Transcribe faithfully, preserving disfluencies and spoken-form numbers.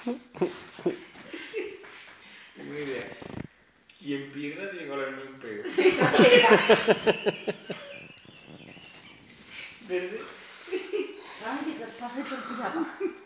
Tengo idea. Y en pierna tiene que oler ni un pego. ¿Verde? Ay, que te pasa por tu